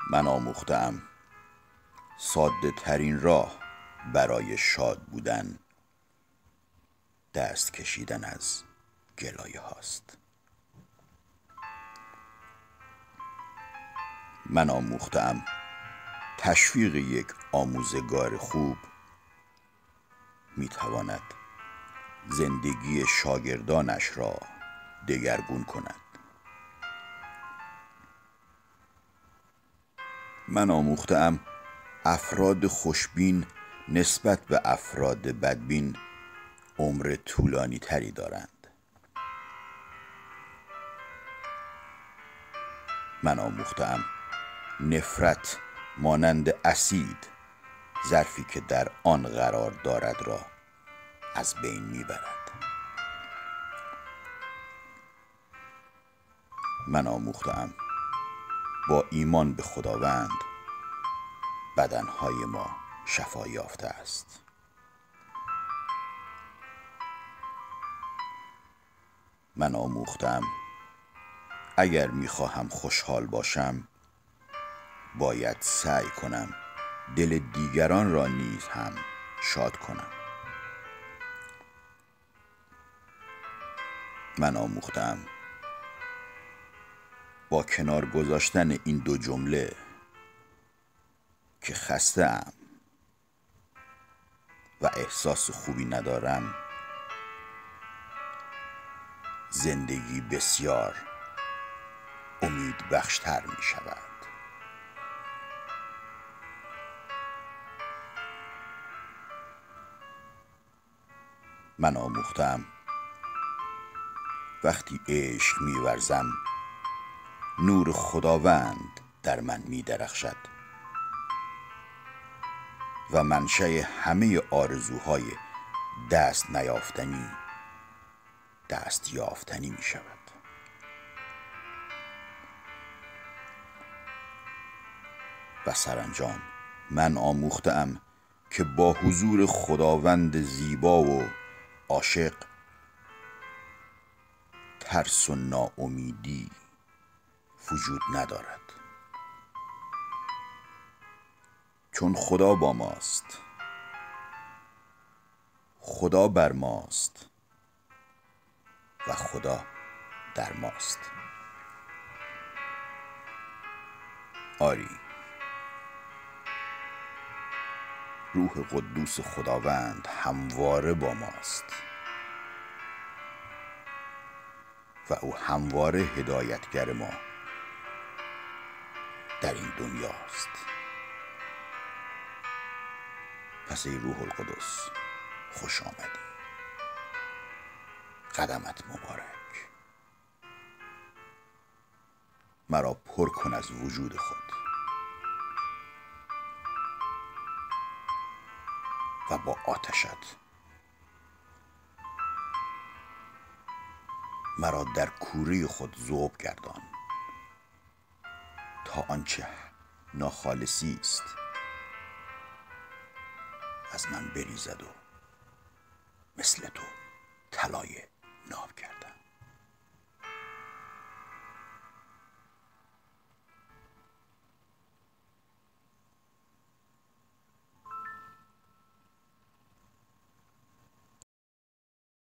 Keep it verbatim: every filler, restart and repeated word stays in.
من آموختم ساده ترین راه برای شاد بودن دست کشیدن از گلایه هاست. من آموختم تشویق یک آموزگار خوب میتواند زندگی شاگردانش را دگرگون کند. من آموختم افراد خوشبین نسبت به افراد بدبین عمر طولانی تری دارند. من آموختم نفرت مانند اسید ظرفی که در آن قرار دارد را از بین میبرد. من آموختم با ایمان به خداوند بدنهای ما شفا یافته است. من آموختم اگر میخواهم خوشحال باشم باید سعی کنم دل دیگران را نیز هم شاد کنم. من آموختم با کنار گذاشتن این دو جمله که خسته ام و احساس خوبی ندارم زندگی بسیار امید بخشتر می شود. من آموختم وقتی عشق می ورزم نور خداوند در من می درخشد و منشأ همه آرزوهای دست نیافتنی دست یافتنی می شود. و سرانجام من آموختم که با حضور خداوند زیبا و عاشق ترس و ناامیدی وجود ندارد، چون خدا با ماست، خدا بر ماست و خدا در ماست. آری، روح قدوس خداوند همواره با ماست و او همواره هدایتگر ما در این دنیاست. پس ای روح القدس خوش آمدی، قدمت مبارک، مرا پر کن از وجود خود و با آتشت مرا در کوره خود ذوب گردان تا آنچه ناخالصی است از من بریزد و مثل تو طلای ناب گردد.